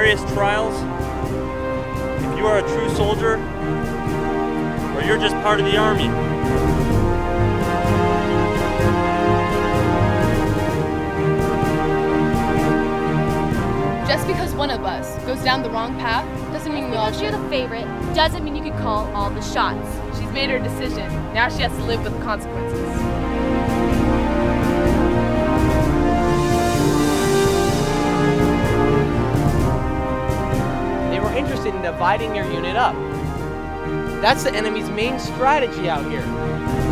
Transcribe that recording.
various trials, if you are a true soldier, or you're just part of the Army. Just because one of us goes down the wrong path doesn't mean we all should. Because you're the favorite doesn't mean you could call all the shots. She's made her decision. Now she has to live with the consequences. They were interested in dividing your unit up. That's the enemy's main strategy out here.